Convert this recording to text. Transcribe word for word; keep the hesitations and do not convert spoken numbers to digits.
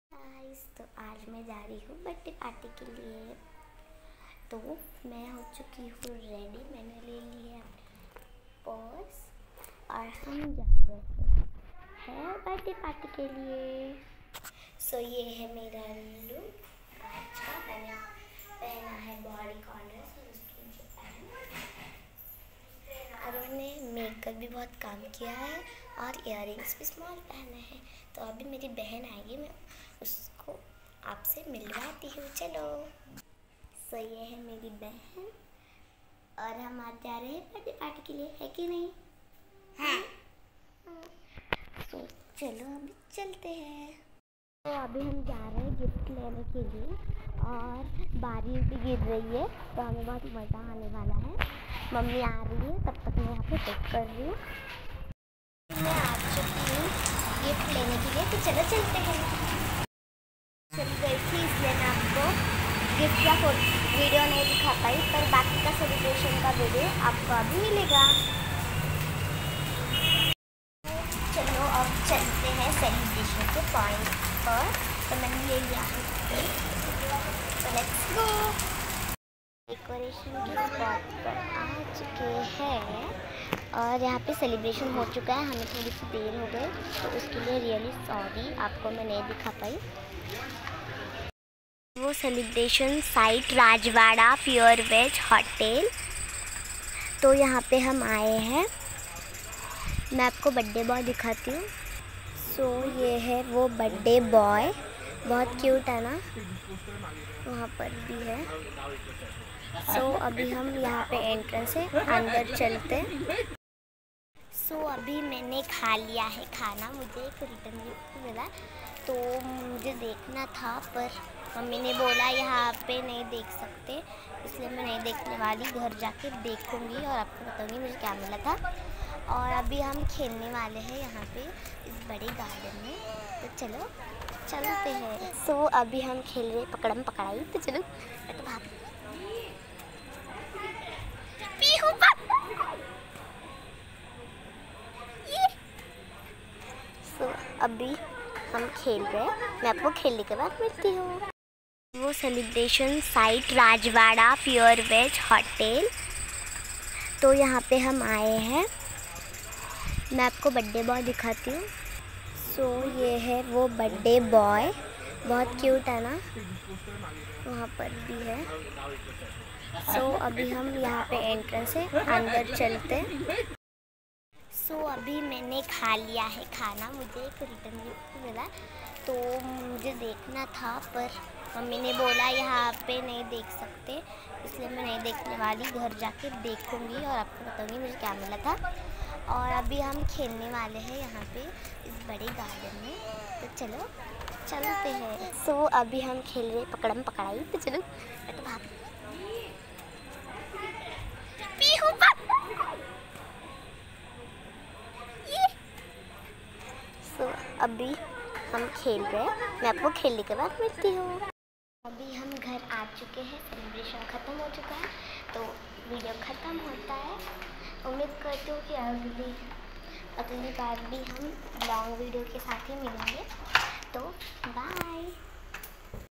Guys, तो आज मैं जा रही हूँ बर्थडे पार्टी के लिए। तो मैं हो चुकी हूँ रेडी। मैंने ले ली है पर्स और हम जा रहे हैं बर्थडे पार्टी के लिए। सो so, ये है मेरा लुक आज का। मैंने पहना है बॉडी कॉर्नर और मैंने मेकअप भी बहुत काम किया है और इयररिंग्स भी स्मॉल पहने हैं। तो अभी मेरी बहन आएगी, मैं उसको आपसे मिलवाती हूँ। चलो। सो so, ये है मेरी बहन और हम आज जा रहे हैं बर्थडे पार्टी के लिए, है कि नहीं? हाँ। सो so, चलो अभी चलते हैं। तो अभी हम जा रहे हैं गिफ्ट लेने के लिए और बारिश भी गिर रही है, तो हमें बहुत मज़ा आने वाला है। मम्मी आ रही है, तब तक मैं यहाँ पे वेट कर रही हूँ। मैं आ चुकी हूँ गिफ्ट लेने के लिए, तो चलो चलते हैं। चल गई थी इसलिए मैं आपको गिफ्ट का वीडियो नहीं दिखा पाई, पर बाकी का सेलिब्रेशन का वीडियो आपको अभी मिलेगा। चलो अब चलते हैं सेलिब्रेशन के पॉइंट पर। तो मैंने ले लिया है, तो लेट्स गो। डेकोरेशन के स्पॉट पर आ चुके हैं और यहाँ पे सेलिब्रेशन हो चुका है। हमें थोड़ी सी देर हो गई, तो उसके लिए रियली सॉरी, आपको मैं नहीं दिखा पाई। वो celebration site Rajwada pure veg hotel. तो यहाँ पे हम आए हैं। मैं आपको बर्थडे बॉय दिखाती हूँ। सो so, ये है वो बर्थडे बॉय, बहुत क्यूट है ना, वहाँ पर भी है। सो so, अभी हम यहाँ पे एंट्रेंस है, अंदर चलते हैं। सो so, अभी मैंने खा लिया है खाना। मुझे एक रिटर्न गिफ्ट मिला, तो मुझे देखना था, पर मम्मी ने बोला यहाँ पे नहीं देख सकते, इसलिए मैं नहीं देखने वाली। घर जाके देखूँगी और आपको बताऊँगी मुझे क्या मिला था। और अभी हम खेलने वाले हैं यहाँ पे इस बड़े गार्डन में, तो चलो चलते हैं। सो so, अभी हम खेल रहे पकड़म पकड़ाई, तो चलो। मैं तो भाग सो so, अभी हम खेल रहे हैं। मैं आपको खेलने के बाद मिलती हूँ। वो celebration site Rajwada pure veg hotel. तो यहाँ पे हम आए हैं। मैं आपको बर्थडे बॉय दिखाती हूँ। सो so, ये है वो बर्थडे बॉय, बहुत क्यूट है ना, वहाँ पर भी है। सो so, अभी हम यहाँ पे एंट्रेंस है, अंदर चलते हैं। सो so, अभी मैंने खा लिया है खाना। मुझे एक रिटर्न गिफ्ट मिला, तो मुझे देखना था, पर मम्मी ने बोला यहाँ पे नहीं देख सकते, इसलिए मैं नहीं देखने वाली। घर जाके देखूँगी और आपको बताऊँगी मुझे क्या मिला था। और अभी हम खेलने वाले हैं यहाँ पे इस बड़े गार्डन में, तो चलो चलते हैं। सो so, अभी हम खेल रहे पकड़म पकड़ाई, तो चलो। मैं तो भाग सो so, अभी हम खेल रहे हैं। मैं आपको खेलने के बाद मिलती हूँ। अभी हम घर आ चुके हैं, सेलिब्रेशन ख़त्म हो चुका है, तो वीडियो ख़त्म होता है। उम्मीद करती हूँ कि अगली अगली बार भी हम लॉन्ग वीडियो के साथ ही मिलेंगे। तो बाय।